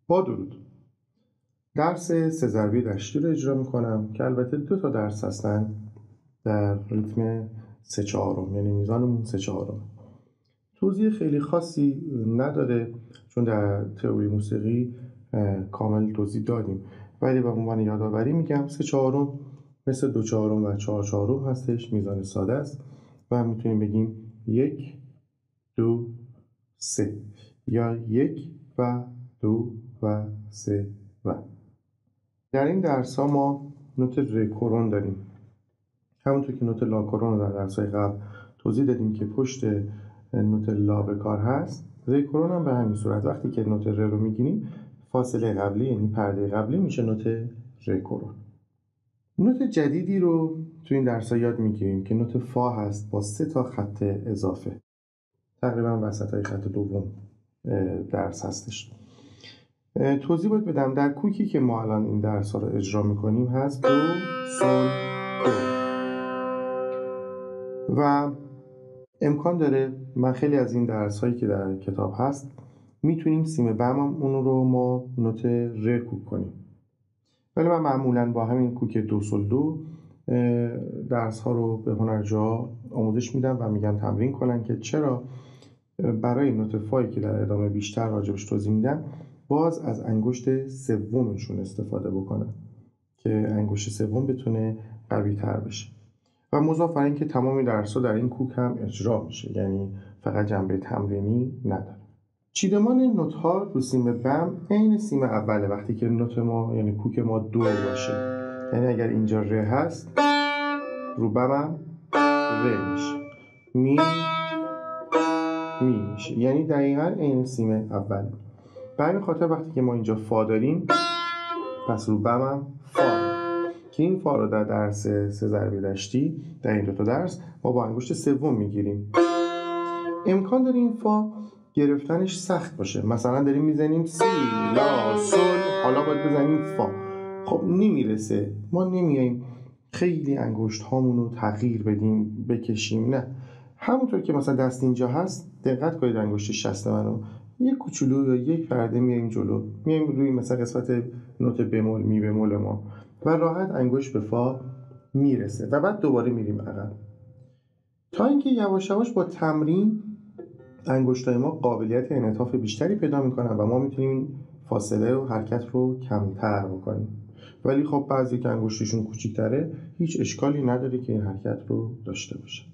با درود. درس سه ضربی دشتی رو اجرا میکنم که البته 2 درس هستن در ریتم 3/4، یعنی میزانمون 3/4. توضیح خیلی خاصی نداره چون در تئوری موسیقی کامل توضیح دادیم، ولی به عنوان یادآوری میگم 3/4 مثل 2/4 و 4/4 هستش، میزان ساده است و میتونیم بگیم 1 2 3 یا 1 و 2 و 3 و. در این درس ها ما نوت ر کرون داریم، همونطور که نوت لا کرون رو در درس های قبل توضیح دادیم که پشت نوت لا به کار هست. ر کرون هم به همین صورت، وقتی که نوت ر رو میگیریم فاصله قبلی یعنی پرده قبلی میشه نوت ر کرون. نوت جدیدی رو تو این درس ها یاد میگیریم که نوت فا هست با 3 خط اضافه، تقریبا وسط های خط دوم درس هستش. توضیح باید بدم در کوکی که ما الان این درس ها رو اجرا میکنیم هست دو، سل، دو و امکان داره من خیلی از این درس هایی که در کتاب هست میتونیم سیم بم اون رو ما نوت ر کوک کنیم، ولی من معمولا با همین کوک دو سل دو درس ها رو به هنرجا آموزش میدم و میگم تمرین کنن که چرا برای نوت فایی که در ادامه بیشتر راجبش توضیح میدم باز از انگشت سومشون استفاده بکنن که انگشت سوم بتونه قوی تر بشه. و مضاف بر این که تمام درس‌ها در این کوک هم اجرا میشه، یعنی فقط جنبه تمرینی نداره. چیدمان نوت ها رو سیم بم عین سیم اوله وقتی که نوت ما یعنی کوک ما دو باشه، یعنی اگر اینجا ر هست رو بم هم ر میشه، می میشه، یعنی دقیقاً عین سیم اوله. به همین خاطر وقتی که ما اینجا فا داریم پس رو بم هم فا که این فا رو در درس سه ضربی دشتی در این 2 درس ما با انگشت سوم میگیریم. امکان داره این فا گرفتنش سخت باشه، مثلا داریم میزنیم سی لا سل، حالا باید بزنیم فا، خب نمیرسه، ما نمیاییم خیلی انگشت هامونو تغییر بدیم بکشیم، نه، همونطور که مثلا دست اینجا هست دقت کنید انگشت شست منو یک کوچولو یا یک پرده میایم جلو، میایم روی مثلا قسمت نوت بمول می بمول ما و راحت انگشت به فا میرسه و بعد دوباره میریم عقب تا اینکه یواش یواش با تمرین انگشتای ما قابلیت انعطاف بیشتری پیدا میکنن و ما میتونیم فاصله و حرکت رو کمتر بکنیم. ولی خب بعضی که انگشتشون کوچیک‌تره هیچ اشکالی نداره که این حرکت رو داشته باشه.